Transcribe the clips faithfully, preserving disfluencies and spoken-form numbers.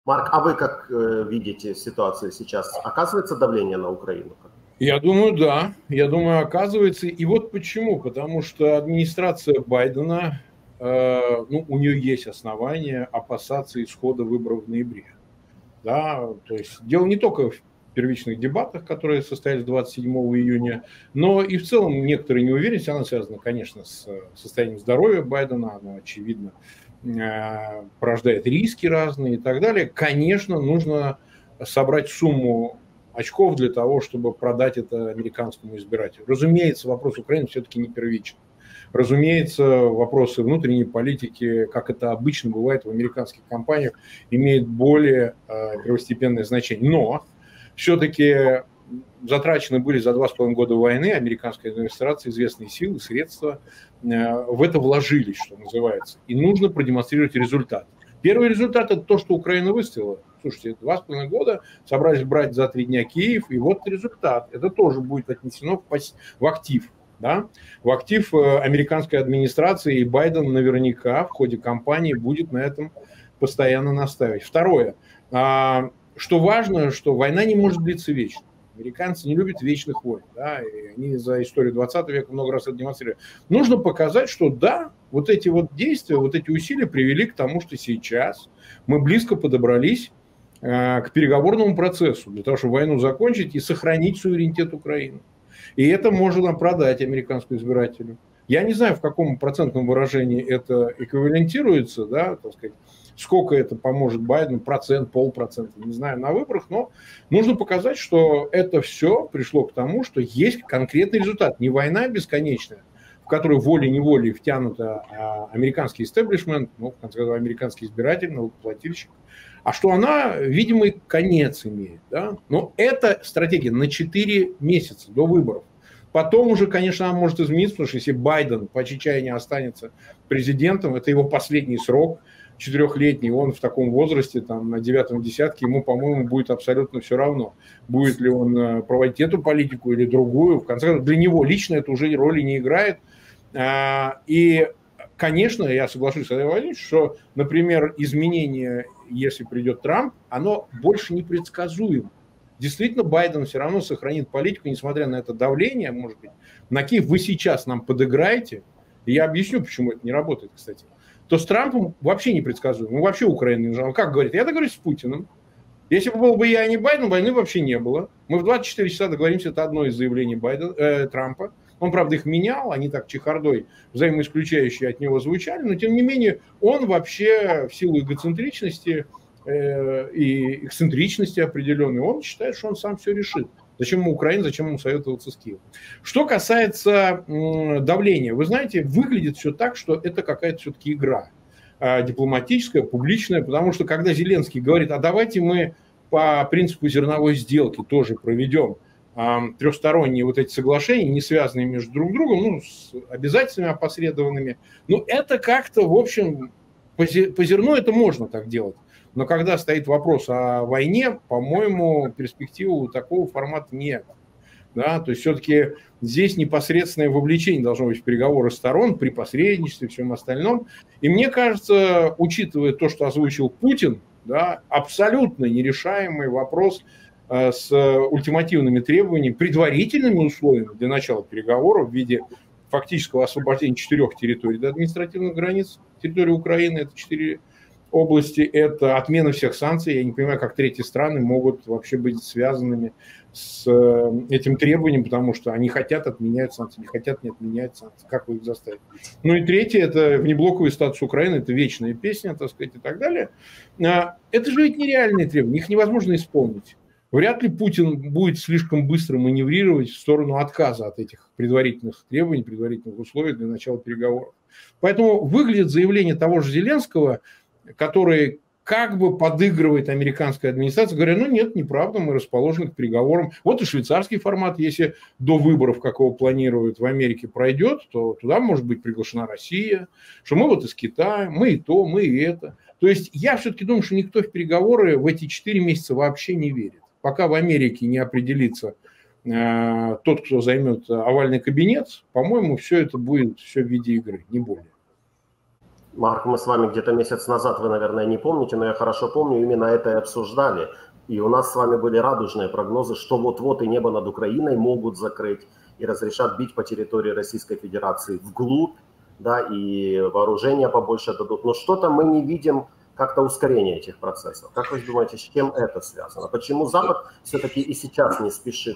Марк, а вы как э, видите ситуацию сейчас? Оказывается давление на Украину? Я думаю, да. Я думаю, оказывается. И вот почему. Потому что администрация Байдена, э, ну, у нее есть основания опасаться исхода выборов в ноябре. Да, то есть дело не только в первичных дебатах, которые состоялись двадцать седьмого июня, но и в целом некоторые неуверенности, она связана, конечно, с состоянием здоровья Байдена, она, очевидно, порождает риски разные и так далее. Конечно, нужно собрать сумму очков для того, чтобы продать это американскому избирателю. Разумеется, вопрос Украины все-таки не первичен. Разумеется, вопросы внутренней политики, как это обычно бывает в американских компаниях, имеют более э, первостепенное значение. Но все-таки затрачены были за два с половиной года войны американской администрации известные силы, средства, э, в это вложились, что называется. И нужно продемонстрировать результат. Первый результат – это то, что Украина выстояла. Слушайте, два с половиной года собрались брать за три дня Киев, и вот результат. Это тоже будет отнесено в, пас... в актив. Да? В актив американской администрации, и Байден наверняка в ходе кампании будет на этом постоянно настаивать. Второе. Что важно, что война не может длиться вечно. Американцы не любят вечных войн. Да? И они за историю двадцатого века много раз это демонстрировали. Нужно показать, что да, вот эти вот действия, вот эти усилия привели к тому, что сейчас мы близко подобрались к переговорному процессу для того, чтобы войну закончить и сохранить суверенитет Украины. И это можно продать американскому избирателю. Я не знаю, в каком процентном выражении это эквивалентируется, да, так сказать, сколько это поможет Байдену, процент, полпроцента, не знаю, на выборах, но нужно показать, что это все пришло к тому, что есть конкретный результат. Не война бесконечная, в которую волей-неволей втянута американский истеблишмент, ну, в конце концов, американский избиратель, налогоплательщик, а что она, видимый конец имеет. Да? Но это стратегия на четыре месяца до выборов. Потом уже, конечно, она может измениться, потому что если Байден по чаяния останется президентом, это его последний срок, четырехлетний, он в таком возрасте, там, на девятом десятке, ему, по-моему, будет абсолютно все равно, будет ли он проводить эту политику или другую. В конце концов, для него лично это уже роли не играет. И, конечно, я соглашусь с Андреем Владимировичем, что, например, изменение, если придет Трамп, оно больше непредсказуемо. Действительно, Байден все равно сохранит политику, несмотря на это давление, может быть, на Киев. Вы сейчас нам подыграете, и я объясню, почему это не работает, кстати, то с Трампом вообще непредсказуемо. Ну, вообще Украина не нужна. Как говорит, я договорюсь с Путиным. Если бы был бы я, а не Байден, войны вообще не было. Мы в двадцать четыре часа договоримся, это одно из заявлений Байдена, э, Трампа. Он, правда, их менял, они так чехардой взаимоисключающие от него звучали, но, тем не менее, он вообще в силу эгоцентричности э, и эксцентричности определенной, он считает, что он сам все решит. Зачем ему Украина, зачем ему советоваться с Киевом? Что касается э, давления, вы знаете, выглядит все так, что это какая-то все-таки игра э, дипломатическая, публичная, потому что когда Зеленский говорит, а давайте мы по принципу зерновой сделки тоже проведем трехсторонние вот эти соглашения, не связанные между друг другом, ну, с обязательствами опосредованными. Ну, это как-то, в общем, по зерну это можно так делать. Но когда стоит вопрос о войне, по-моему, перспективы у такого формата нет. Да? То есть все-таки здесь непосредственное вовлечение должно быть в переговоры сторон при посредничестве и всем остальном. И мне кажется, учитывая то, что озвучил Путин, да, абсолютно нерешаемый вопрос с ультимативными требованиями, предварительными условиями для начала переговоров в виде фактического освобождения четырех территорий до административных границ территории Украины, это четыре области, это отмена всех санкций. Я не понимаю, как третьи страны могут вообще быть связанными с этим требованием, потому что они хотят отменять санкции, не хотят не отменять санкции. Как вы их заставите? Ну и третье, это внеблоковый статус Украины, это вечная песня, так сказать, и так далее. Это же ведь нереальные требования, их невозможно исполнить. Вряд ли Путин будет слишком быстро маневрировать в сторону отказа от этих предварительных требований, предварительных условий для начала переговоров. Поэтому выглядит заявление того же Зеленского, который как бы подыгрывает американской администрации, говоря, ну нет, неправда, мы расположены к переговорам. Вот и швейцарский формат, если до выборов, как его планируют в Америке, пройдет, то туда может быть приглашена Россия, что мы вот из Китая, мы и то, мы и это. То есть я все-таки думаю, что никто в переговоры в эти четыре месяца вообще не верит. Пока в Америке не определится э, тот, кто займет овальный кабинет, по-моему, все это будет все в виде игры, не более. Марк, мы с вами где-то месяц назад, вы, наверное, не помните, но я хорошо помню, именно это и обсуждали. И у нас с вами были радужные прогнозы, что вот-вот и небо над Украиной могут закрыть и разрешат бить по территории Российской Федерации вглубь, да, и вооружения побольше дадут. Но что-то мы не видим как-то ускорения этих процессов. Как вы думаете, с чем это связано? Почему Запад все-таки и сейчас не спешит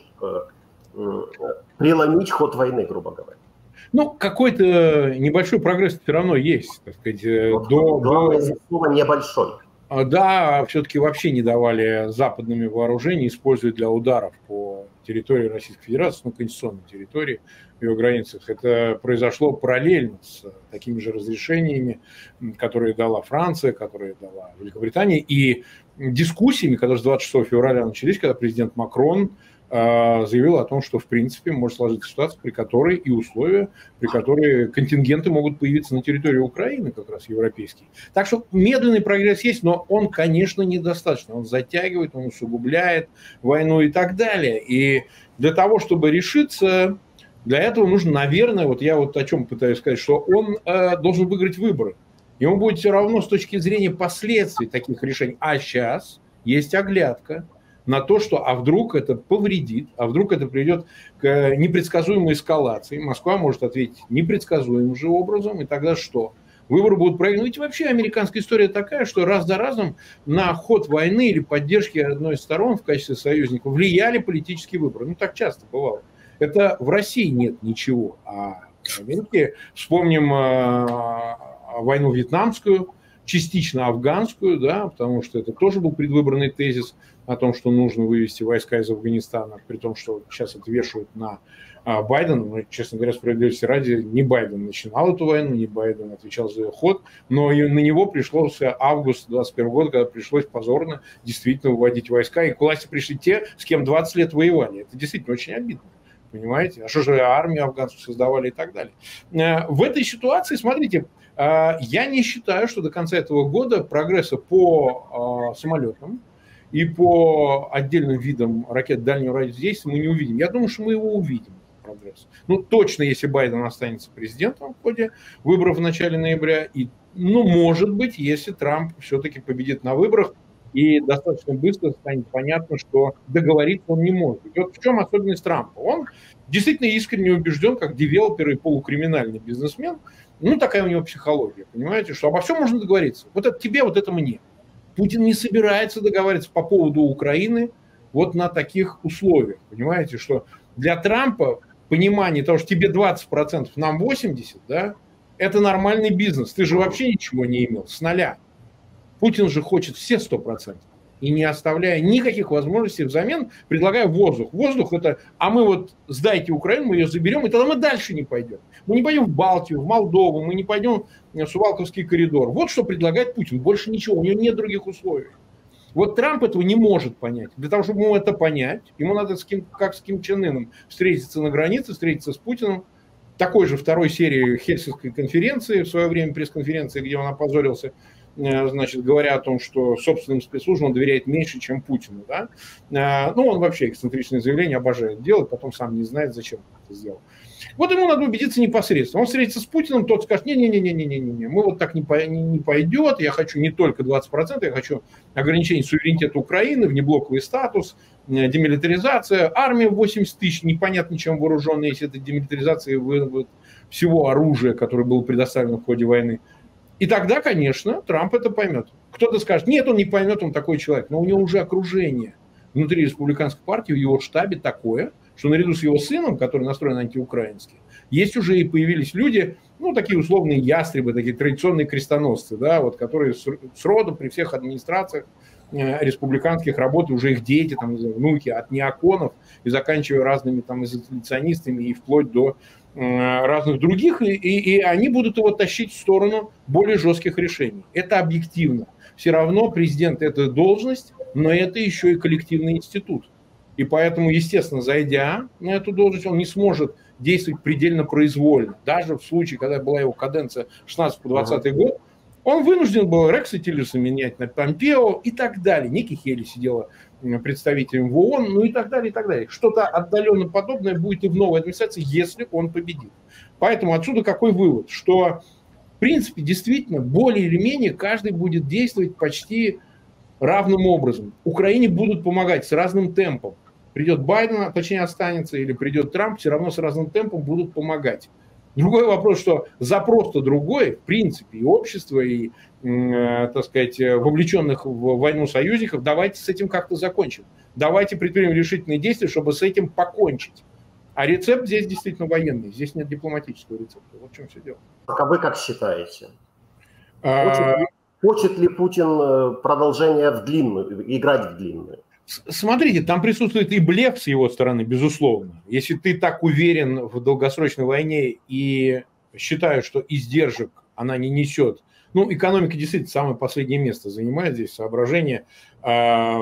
э, преломить ход войны, грубо говоря? Ну, какой-то небольшой прогресс все равно есть, так сказать. Вот до, главное до... слово «небольшой». Да, все-таки вообще не давали западными вооружений использовать для ударов по территории Российской Федерации, ну, конституционной территории, в ее границах. Это произошло параллельно с такими же разрешениями, которые дала Франция, которые дала Великобритания, и дискуссиями, которые с двадцать шестого февраля начались, когда президент Макрон заявил о том, что, в принципе, может сложиться ситуация, при которой и условия, при которой контингенты могут появиться на территории Украины, как раз европейские. Так что медленный прогресс есть, но он, конечно, недостаточно. Он затягивает, он усугубляет войну и так далее. И для того, чтобы решиться, для этого нужно, наверное, вот я вот о чем пытаюсь сказать, что он э, должен выиграть выборы. Ему будет все равно с точки зрения последствий таких решений. А сейчас есть оглядка на то, что а вдруг это повредит, а вдруг это приведет к непредсказуемой эскалации. Москва может ответить непредсказуемым же образом, и тогда что? Выборы будут проиграны. Ведь вообще американская история такая, что раз за разом на ход войны или поддержки одной из сторон в качестве союзников влияли политические выборы. Ну, так часто бывало. Это в России нет ничего. А в Америке вспомним э, войну вьетнамскую, частично афганскую, да, потому что это тоже был предвыборный тезис о том, что нужно вывести войска из Афганистана, при том, что сейчас это вешают на а, Байдена. Но, честно говоря, справедливости ради, не Байден начинал эту войну, не Байден отвечал за ее ход, но и на него пришелся август двадцать первого года, когда пришлось позорно действительно выводить войска, и к власти пришли те, с кем двадцать лет воевали. Это действительно очень обидно. Понимаете? А что же армию афганцев создавали и так далее. В этой ситуации, смотрите, я не считаю, что до конца этого года прогресса по самолетам и по отдельным видам ракет дальнего радиодействия мы не увидим. Я думаю, что мы его увидим, прогресс. Ну, точно, если Байден останется президентом в ходе выборов в начале ноября. И, ну, может быть, если Трамп все-таки победит на выборах, и достаточно быстро станет понятно, что договориться он не может. И вот в чем особенность Трампа? Он действительно искренне убежден, как девелопер и полукриминальный бизнесмен. Ну, такая у него психология, понимаете, что обо всем можно договориться. Вот это тебе, вот это мне. Путин не собирается договариваться по поводу Украины вот на таких условиях. Понимаете, что для Трампа понимание того, что тебе двадцать процентов, нам восемьдесят процентов, да, это нормальный бизнес. Ты же вообще ничего не имел, с нуля. Путин же хочет все сто процентов. И не оставляя никаких возможностей взамен, предлагая воздух. Воздух это, а мы вот сдайте Украину, мы ее заберем, и тогда мы дальше не пойдем. Мы не пойдем в Балтию, в Молдову, мы не пойдем в Сувалковский коридор. Вот что предлагает Путин. Больше ничего, у него нет других условий. Вот Трамп этого не может понять. Для того, чтобы ему это понять, ему надо, с Ким, как с Ким Чен Ыном, встретиться на границе, встретиться с Путиным. Такой же второй серии Хельсинской конференции, в свое время пресс-конференции, где он опозорился, значит, говоря о том, что собственным спецслужбам он доверяет меньше, чем Путину. Да? Ну, он вообще эксцентричные заявления обожает делать, потом сам не знает, зачем он это сделал. Вот ему надо убедиться непосредственно. Он встретится с Путиным, тот скажет, не-не-не-не-не-не, мы вот так не, по, не, не пойдет, я хочу не только двадцать процентов, я хочу ограничение суверенитета Украины, внеблоковый статус, демилитаризация, армия восемьдесят тысяч, непонятно чем вооруженная, если это демилитаризация вывод всего оружия, которое было предоставлено в ходе войны. И тогда, конечно, Трамп это поймет. Кто-то скажет, нет, он не поймет, он такой человек. Но у него уже окружение внутри республиканской партии, в его штабе такое, что наряду с его сыном, который настроен антиукраински, есть уже и появились люди, ну, такие условные ястребы, такие традиционные крестоносцы, да, вот, которые с, с роду при всех администрациях э, республиканских работают, уже их дети, там, внуки, от неоконов и заканчивая разными там изоляционистами и вплоть до разных других, и, и, и они будут его тащить в сторону более жестких решений. Это объективно. Все равно президент – это должность, но это еще и коллективный институт. И поэтому, естественно, зайдя на эту должность, он не сможет действовать предельно произвольно. Даже в случае, когда была его каденция шестнадцатый по двадцатый ага. год, он вынужден был Рекса Тиллерса менять на Помпео и так далее. Ники Хейли сидела представителем в ООН, ну и так далее, и так далее. Что-то отдаленно подобное будет и в новой администрации, если он победит. Поэтому отсюда какой вывод? Что принципе, действительно, более или менее каждый будет действовать почти равным образом. Украине будут помогать с разным темпом. Придет Байден, точнее останется, или придет Трамп, все равно с разным темпом будут помогать. Другой вопрос, что запрос-то другой, в принципе, и общество, и, э, так сказать, вовлеченных в войну союзников, давайте с этим как-то закончим. Давайте предпримем решительные действия, чтобы с этим покончить. А рецепт здесь действительно военный, здесь нет дипломатического рецепта. Вот в чем все дело. А вы как считаете? Хочет ли, хочет ли Путин продолжение в длинную, играть в длинную? Смотрите, там присутствует и блеф с его стороны, безусловно. Если ты так уверен в долгосрочной войне и считаешь, что издержек она не несет, ну, экономика действительно самое последнее место занимает здесь соображение. Я,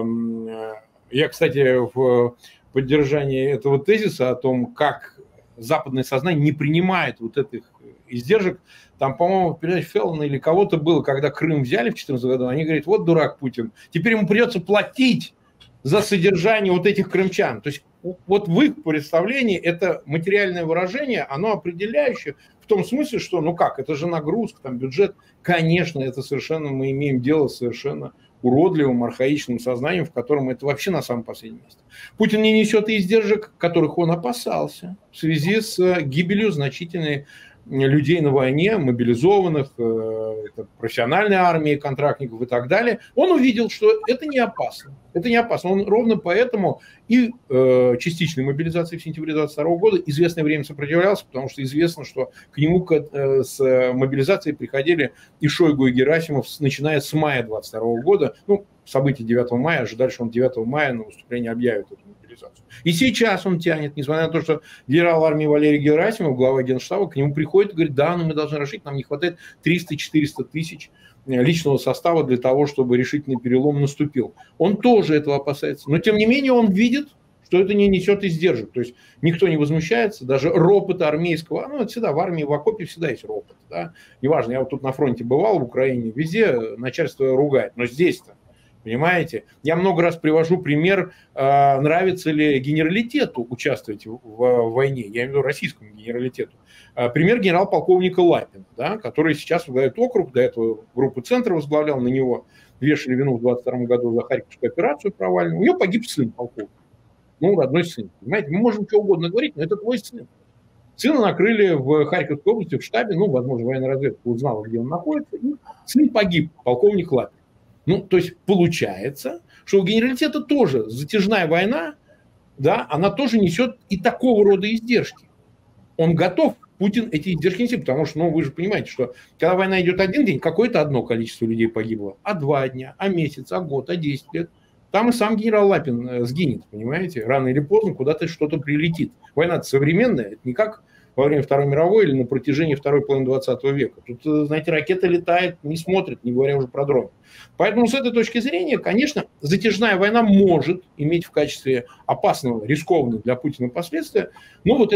кстати, в поддержании этого тезиса о том, как западное сознание не принимает вот этих издержек, там, по-моему, передача Феллона или кого-то было, когда Крым взяли в две тысячи четырнадцатом году, они говорят, вот дурак Путин, теперь ему придется платить за содержание вот этих крымчан. То есть вот в их представлении это материальное выражение, оно определяющее в том смысле, что, ну как, это же нагрузка, там бюджет. Конечно, это совершенно, мы имеем дело с совершенно уродливым, архаичным сознанием, в котором это вообще на самом последнем месте. Путин не несет издержек, которых он опасался в связи с гибелью значительной людей на войне, мобилизованных, это профессиональной армии, контрактников и так далее. Он увидел, что это не опасно. Это не опасно. Он ровно поэтому и э, частичной мобилизации в сентябре двадцать второго года известное время сопротивлялся, потому что известно, что к нему э, с мобилизацией приходили и Шойгу, и Герасимов, начиная с мая двадцать второго года. Ну, события девятого мая, ожидали, что он девятого мая на выступлении объявит эту мобилизацию. И сейчас он тянет, несмотря на то, что генерал армии Валерий Герасимов, глава Генштаба, к нему приходит и говорит, да, но мы должны решить, нам не хватает триста-четыреста тысяч личного состава для того, чтобы решительный перелом наступил. Он тоже этого опасается. Но, тем не менее, он видит, что это не несет издержек. То есть никто не возмущается, даже ропота армейского, ну, это всегда в армии, в окопе всегда есть ропот. Да? Неважно, я вот тут на фронте бывал, в Украине, везде начальство ругает, но здесь-то, понимаете, я много раз привожу пример, э, нравится ли генералитету участвовать в, в войне, я имею в виду российскому генералитету. Э, пример генерал-полковника Лапина, да, который сейчас возглавляет округ, до этого группу «Центр» возглавлял, на него вешали вину в двадцать втором году за Харьковскую операцию провальную. У него погиб сын полковника, ну, родной сын. Понимаете, мы можем что угодно говорить, но это твой сын. Сына накрыли в Харьковской области, в штабе, ну, возможно, военная разведка узнала, где он находится, и сын погиб, полковник Лапин. Ну, то есть получается, что у генералитета тоже затяжная война, да, она тоже несет и такого рода издержки. Он готов, Путин, эти издержки нести, потому что, ну, вы же понимаете, что когда война идет один день, какое-то одно количество людей погибло, а два дня, а месяц, а год, а десять лет. Там и сам генерал Лапин сгинет, понимаете, рано или поздно куда-то что-то прилетит. Война-то современная, это не как во время Второй мировой или на протяжении второй половины двадцатого века. Тут, знаете, ракета летает, не смотрит, не говоря уже про дрон. Поэтому с этой точки зрения, конечно, затяжная война может иметь в качестве опасного, рискованного для Путина последствия, но вот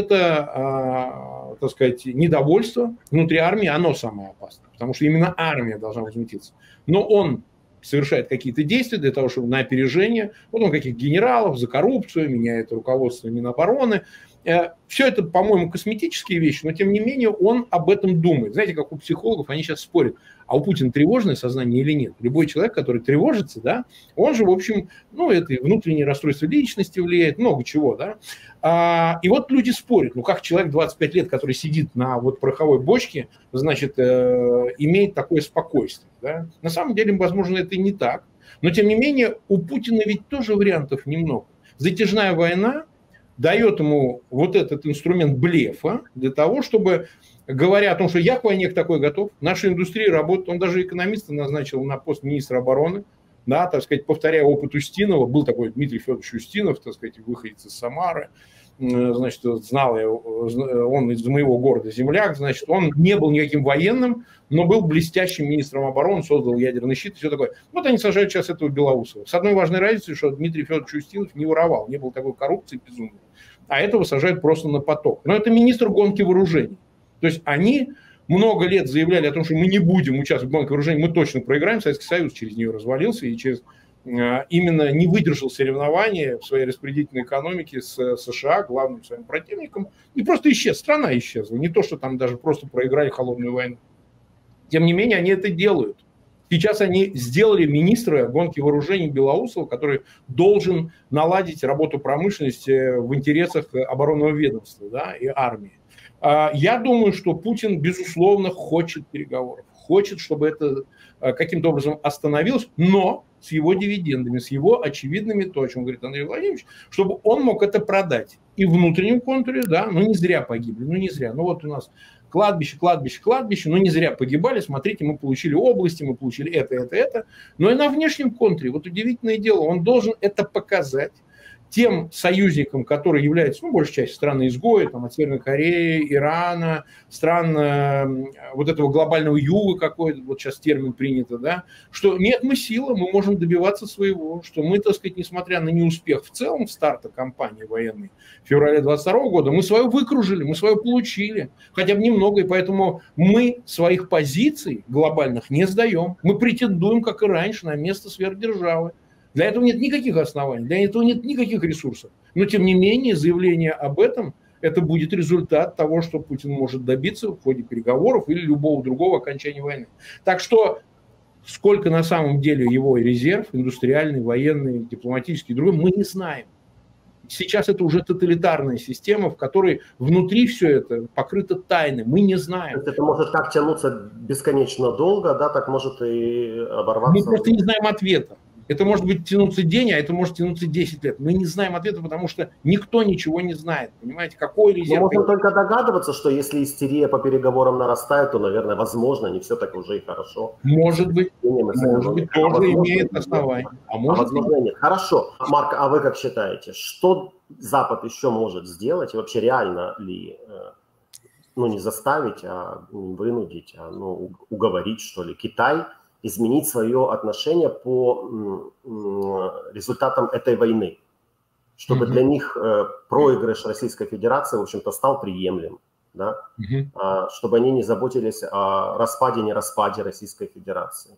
это, э, так сказать, недовольство внутри армии, оно самое опасное, потому что именно армия должна возмутиться. Но он совершает какие-то действия для того, чтобы на опережение, вот он каких генералов за коррупцию, меняет руководство Минобороны. Все это, по-моему, косметические вещи, но тем не менее он об этом думает. Знаете, как у психологов, они сейчас спорят, а у Путина тревожное сознание или нет. Любой человек, который тревожится, да, он же, в общем, ну, это и внутреннее расстройство личности влияет, много чего, да. А, и вот люди спорят, ну, как человек двадцать пять лет, который сидит на вот пороховой бочке, значит, э, имеет такое спокойствие, да. На самом деле, возможно, это и не так, но, тем не менее, у Путина ведь тоже вариантов немного. Затяжная война дает ему вот этот инструмент блефа для того, чтобы, говоря о том, что я к войне к такой готов, наша индустрия работает, он даже экономиста назначил на пост министра обороны, да, так сказать, повторяя опыт Устинова, был такой Дмитрий Федорович Устинов, так сказать, выходец из Самары, значит, знал я, он из моего города земляк, значит, он не был никаким военным, но был блестящим министром обороны, создал ядерный щит и все такое. Вот они сажают сейчас этого Белоусова. С одной важной разницей, что Дмитрий Федорович Устинов не воровал, не было такой коррупции безумной, а этого сажают просто на поток. Но это министр гонки вооружений. То есть они много лет заявляли о том, что мы не будем участвовать в гонке вооружений, мы точно проиграем, Советский Союз через нее развалился и через именно не выдержал соревнования в своей распределительной экономике с США, главным своим противником, и просто исчез. Страна исчезла. Не то, что там даже просто проиграли холодную войну. Тем не менее, они это делают. Сейчас они сделали министра гонки вооружений Белоусова, который должен наладить работу промышленности в интересах оборонного ведомства, да, и армии. Я думаю, что Путин, безусловно, хочет переговоров, хочет, чтобы это каким-то образом остановилось, но с его дивидендами, с его очевидными, то, о чем говорит Андрей Владимирович, чтобы он мог это продать. И в внутреннем контуре, да, ну не зря погибли, ну не зря. Ну вот у нас кладбище, кладбище, кладбище, ну не зря погибали, смотрите, мы получили области, мы получили это, это, это. Но и на внешнем контуре, вот удивительное дело, он должен это показать тем союзникам, которые являются, ну, большей частью страны-изгои, там, от Северной Кореи, Ирана, стран э, вот этого глобального юга, какой вот сейчас термин принято, да, что нет, мы сила, мы можем добиваться своего, что мы, так сказать, несмотря на неуспех в целом старта кампании военной в феврале двадцать второго года, мы свое выкружили, мы свое получили, хотя бы немного, и поэтому мы своих позиций глобальных не сдаем, мы претендуем, как и раньше, на место сверхдержавы. Для этого нет никаких оснований, для этого нет никаких ресурсов. Но, тем не менее, заявление об этом, это будет результат того, что Путин может добиться в ходе переговоров или любого другого окончания войны. Так что, сколько на самом деле его резерв, индустриальный, военный, дипломатический, другой, мы не знаем. Сейчас это уже тоталитарная система, в которой внутри все это покрыто тайной. Мы не знаем. Это может как тянуться бесконечно долго, да, так может и оборваться. Мы просто не знаем ответа. Это может быть тянуться день, а это может тянуться десять лет. Мы не знаем ответа, потому что никто ничего не знает. Понимаете, какой резерв... Мы можем только догадываться, что если истерия по переговорам нарастает, то, наверное, возможно, не все так уже и хорошо. Может быть, может быть, тоже а имеет основание. А может, а возможно, нет. Хорошо. Марк, а вы как считаете, что Запад еще может сделать? И вообще реально ли, ну, не заставить, а вынудить, а ну, уговорить, что ли, Китай изменить свое отношение по результатам этой войны, чтобы mm-hmm. для них проигрыш Российской Федерации, в общем-то, стал приемлем, да? mm-hmm. чтобы они не заботились о распаде, не распаде Российской Федерации.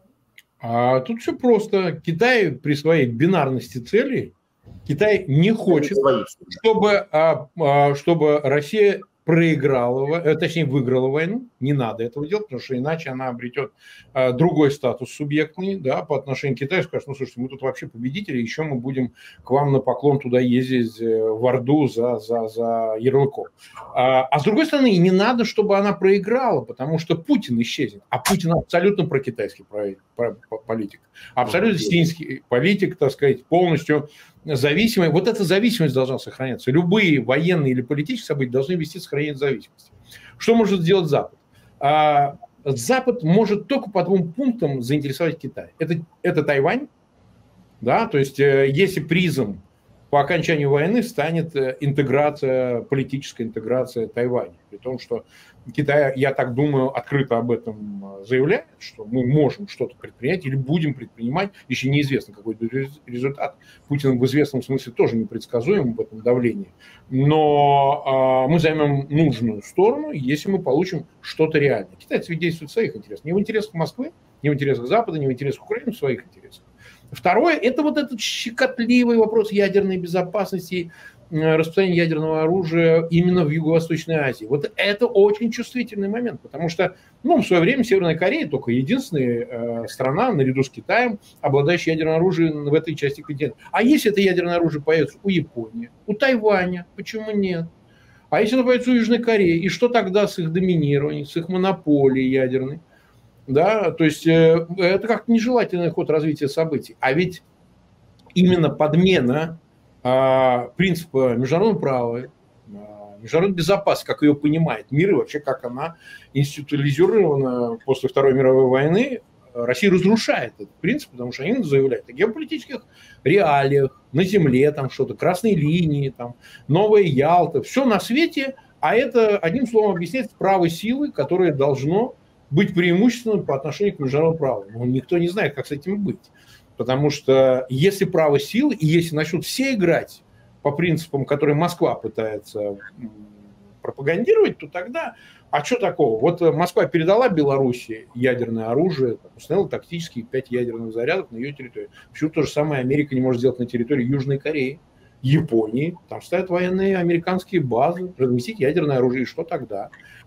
А тут все просто. Китай при своей бинарности целей, Китай не хочет, чтобы, чтобы Россия проиграла, точнее выиграла войну, не надо этого делать, потому что иначе она обретет а, другой статус субъектный, да, по отношению к Китаю, скажет, ну слушайте, мы тут вообще победители, еще мы будем к вам на поклон туда ездить в Орду за, за, за ярлыком. А, а с другой стороны, и не надо, чтобы она проиграла, потому что Путин исчезнет, а Путин абсолютно прокитайский политик, абсолютно синский политик, так сказать, полностью зависимый. Вот эта зависимость должна сохраняться. Любые военные или политические события должны вести сохранение зависимости. Что может сделать Запад? А, Запад может только по двум пунктам заинтересовать Китай. Это, это Тайвань, да, то есть если призом по окончанию войны станет интеграция, политическая интеграция Тайваня. При том, что Китай, я так думаю, открыто об этом заявляет, что мы можем что-то предпринять или будем предпринимать, еще неизвестно, какой будет результат. Путин в известном смысле тоже непредсказуем в этом давлении. Но э, мы займем нужную сторону, если мы получим что-то реальное. Китайцы ведь действуют в своих интересах. Не в интересах Москвы, не в интересах Запада, не в интересах Украины, в своих интересах. Второе, это вот этот щекотливый вопрос ядерной безопасности, распространения ядерного оружия именно в Юго-Восточной Азии. Вот это очень чувствительный момент, потому что, ну, в свое время Северная Корея только единственная э, страна, наряду с Китаем, обладающая ядерным оружием в этой части континента. А если это ядерное оружие появится у Японии, у Тайваня, почему нет? А если оно появится у Южной Кореи, и что тогда с их доминированием, с их монополией ядерной? Да, то есть э, это как нежелательный ход развития событий. А ведь именно подмена э, принципа международного права, э, международной безопасности, как ее понимает мир и вообще как она институализирована после Второй мировой войны, Россия разрушает этот принцип, потому что они заявляют о геополитических реалиях, на земле там что-то, красные линии, там, новая Ялта, все на свете, а это, одним словом, объясняется право силы, которое должно быть преимущественным по отношению к международному праву. Но никто не знает, как с этим быть. Потому что если право силы, и если начнут все играть по принципам, которые Москва пытается пропагандировать, то тогда, а что такого? Вот Москва передала Белоруссии ядерное оружие, установила тактические пять ядерных зарядов на ее территории. Почему то же самое Америка не может сделать на территории Южной Кореи, Японии? Там стоят военные американские базы, разместить ядерное оружие, и что тогда?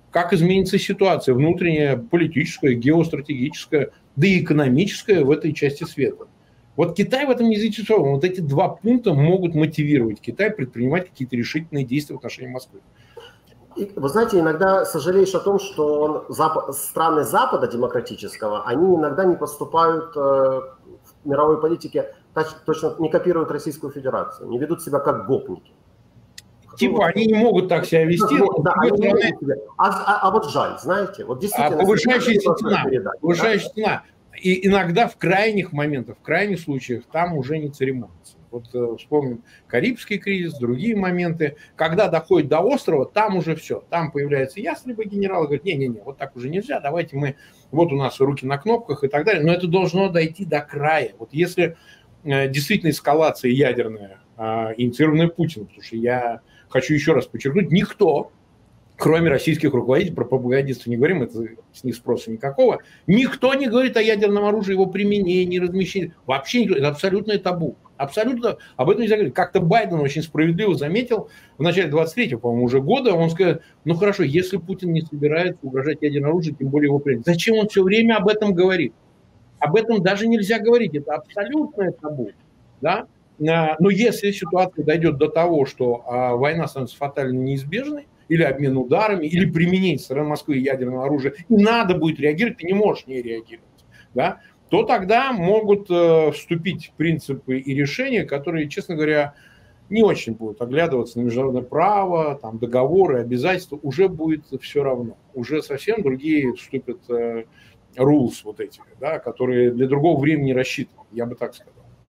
как изменится ситуация внутренняя, политическая, геостратегическая, да и экономическая в этой части света. Вот Китай в этом не заинтересован. Вот эти два пункта могут мотивировать Китай предпринимать какие-то решительные действия в отношении Москвы. И, вы знаете, иногда сожалеешь о том, что Запад, страны Запада демократического, они иногда не поступают э, в мировой политике, точно не копируют Российскую Федерацию, не ведут себя как гопники. Типа ну, они не могут так себя вести. Да, они не могут себя. А, а, а вот жаль, знаете, вот действительно. А повышающаяся цена, повышающаяся цена. И иногда в крайних моментах, в крайних случаях там уже не церемонится. Вот э, вспомним Карибский кризис, другие моменты. Когда доходит до острова, там уже все. Там появляется ястребы генерал и говорит, не-не-не, вот так уже нельзя, давайте мы, вот у нас руки на кнопках и так далее. Но это должно дойти до края. Вот если э, действительно эскалация ядерная, э, инициированная Путиным, потому что я хочу еще раз подчеркнуть, никто, кроме российских руководителей, про пропагандистов не говорим, это с них спроса никакого, никто не говорит о ядерном оружии, его применении, размещении. Вообще никто, это абсолютное табу. Абсолютно об этом нельзя говорить. Как-то Байден очень справедливо заметил в начале двадцать третьего, по-моему, уже года, он сказал, ну хорошо, если Путин не собирается угрожать ядерное оружие, тем более его принять. Зачем он все время об этом говорит? Об этом даже нельзя говорить, это абсолютное табу. Да? Но если ситуация дойдет до того, что война становится фатально неизбежной, или обмен ударами, или применение со стороны Москвы ядерного оружия, и надо будет реагировать, ты не можешь не реагировать, да, то тогда могут э, вступить принципы и решения, которые, честно говоря, не очень будут оглядываться на международное право, там, договоры, обязательства, уже будет все равно. Уже совсем другие вступят э, rules вот эти, да, которые для другого времени рассчитаны, я бы так сказал.